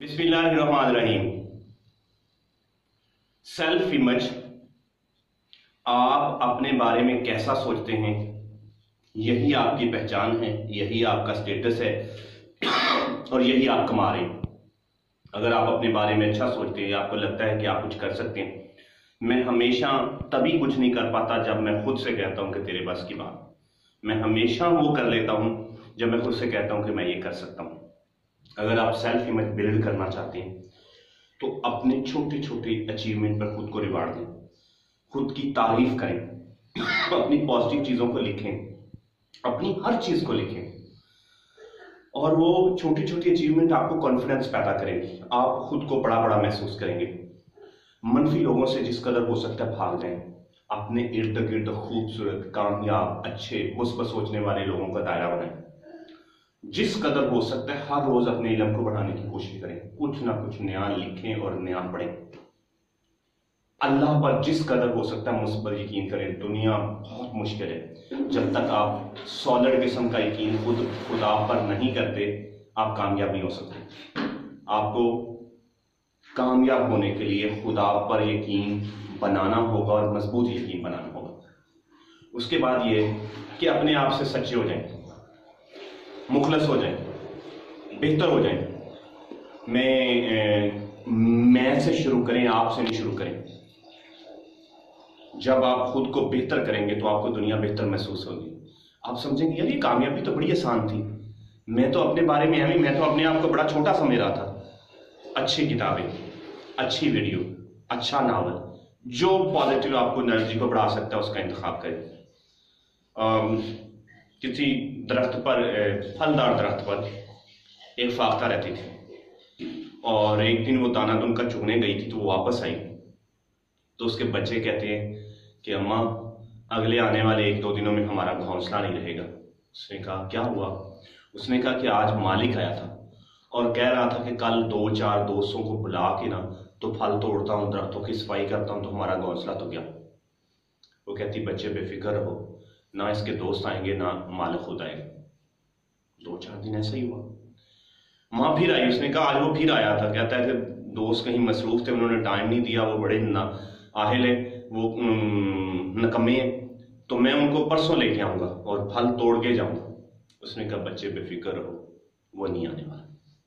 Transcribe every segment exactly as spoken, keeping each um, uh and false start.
बिस्मिल्लाहिर्रहमानिर्रहीम। Self image, आप अपने बारे में कैसा सोचते हैं, यही आपकी पहचान है, यही आपका स्टेटस है और यही आप कमा रहे हैं। अगर आप अपने बारे में अच्छा सोचते हैं, आपको लगता है कि आप कुछ कर सकते हैं। मैं हमेशा तभी कुछ नहीं कर पाता जब मैं खुद से कहता हूं कि तेरे बस की बात। मैं हमेशा वो कर लेता हूं जब मैं खुद से कहता हूं कि मैं ये कर सकता हूं। अगर आप सेल्फ इमेज बिल्ड करना चाहते हैं तो अपने छोटे छोटे अचीवमेंट पर खुद को रिवार्ड दें, खुद की तारीफ करें, अपनी पॉजिटिव चीज़ों को लिखें, अपनी हर चीज़ को लिखें और वो छोटी छोटी अचीवमेंट आपको कॉन्फिडेंस पैदा करेंगी। आप खुद को बड़ा बड़ा महसूस करेंगे। मनफी लोगों से जिस कदर हो सकता है भाग जाएं। अपने इर्द गिर्द खूबसूरत, कामयाब, अच्छे, मुस्बत सोचने वाले लोगों का दायरा बनाएं। जिस कदर हो सकता है हर रोज अपने इल्म को बढ़ाने की कोशिश करें, कुछ ना कुछ नया लिखें और नया पढ़ें। अल्लाह पर जिस कदर हो सकता है मुस्बत यकीन करें। दुनिया बहुत मुश्किल है, जब तक आप सॉलिड किस्म का यकीन खुद खुदा पर नहीं करते आप कामयाब नहीं हो सकते। आपको कामयाब होने के लिए खुदा पर यकीन बनाना होगा और मजबूत यकीन बनाना होगा। उसके बाद ये कि अपने आप से सच्चे हो जाएं, मुखलस हो जाएं, बेहतर हो जाएं। मैं मैं से शुरू करें, आप से नहीं शुरू करें। जब आप खुद को बेहतर करेंगे तो आपको दुनिया बेहतर महसूस होगी। आप समझेंगे यार ये कामयाबी तो बड़ी आसान थी, मैं तो अपने बारे में हमें मैं तो अपने आप को बड़ा छोटा समझ रहा था। अच्छी किताबें, अच्छी वीडियो, अच्छा नावल, जो पॉजिटिव आपको एनर्जी को बढ़ा सकता है उसका इंतखाब करें। किसी दरख्त पर, फलदार दरख्त पर एक फाख्ता रहती थी और एक दिन वो दाना उनका चुगने गई थी तो वो वापस आई तो उसके बच्चे कहते हैं कि अम्मा अगले आने वाले एक दो दिनों में हमारा घोंसला नहीं रहेगा। उसने कहा क्या हुआ? उसने कहा कि आज मालिक आया था और कह रहा था कि कल दो चार दोस्तों को बुला के ना तो फल तोड़ता हूँ, दरख्तों की सफाई करता हूँ तो हमारा घोंसला तो गया। वो कहती बच्चे बेफिक्र रहो, ना इसके दोस्त आएंगे ना मालिक खुद आएगा। दो चार दिन ऐसा ही हुआ। माँ फिर आई, उसने कहा आज वो फिर आया था। कहता है कि दोस्त कहीं मसरूफ थे, उन्होंने टाइम नहीं दिया, वो बड़े ना आहिल है, वो नकम्मे हैं, तो मैं उनको परसों लेके आऊंगा और फल तोड़ के जाऊंगा। उसने कहा बच्चे बेफिक्र रहो, वो नहीं आने वाला।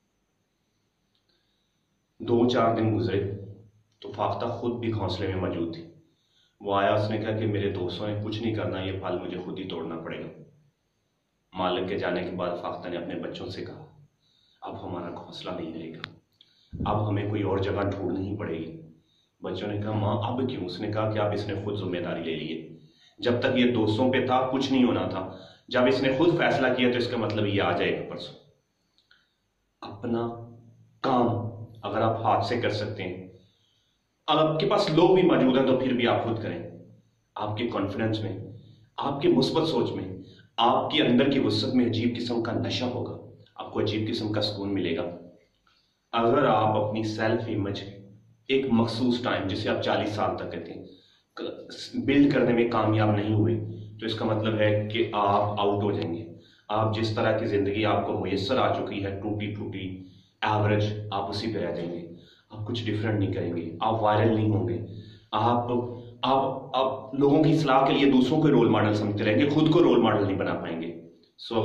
दो चार दिन गुजरे तो फाख्ता खुद भी घोंसले में मौजूद थी। वो आया, उसने कहा कि मेरे दोस्तों ने कुछ नहीं करना, ये फल मुझे खुद ही तोड़ना पड़ेगा। मालिक के जाने के बाद फाख्ता ने अपने बच्चों से कहा अब हमारा घोंसला नहीं रहेगा, अब हमें कोई और जगह ढूंढनी पड़ेगी। बच्चों ने कहा माँ अब क्यों? उसने कहा कि अब इसने खुद जिम्मेदारी ले ली है। जब तक ये दोस्तों पे था कुछ नहीं होना था, जब इसने खुद फैसला किया तो इसका मतलब ये आ जाएगा परसों। अपना काम अगर आप हाथ से कर सकते हैं, अगर आपके पास लोग भी मौजूद हैं तो फिर भी आप खुद करें। आपके कॉन्फिडेंस में, आपके मुस्बत सोच में, आपके अंदर की वसत में अजीब किस्म का नशा होगा, आपको अजीब किस्म का सुकून मिलेगा। अगर आप अपनी सेल्फ इमेज एक मखसूस टाइम, जिसे आप चालीस साल तक कहते हैं, बिल्ड करने में कामयाब नहीं हुए तो इसका मतलब है कि आप आउट हो जाएंगे। आप जिस तरह की जिंदगी आपको मुयस्सर आ चुकी है, टूटी टूटी एवरेज, आप उसी पे रह जाएंगे। आप कुछ डिफरेंट नहीं करेंगे, आप वायरल नहीं होंगे, आप आप आप लोगों की सलाह के लिए दूसरों को रोल मॉडल समझते रहेंगे, खुद को रोल मॉडल नहीं बना पाएंगे। सो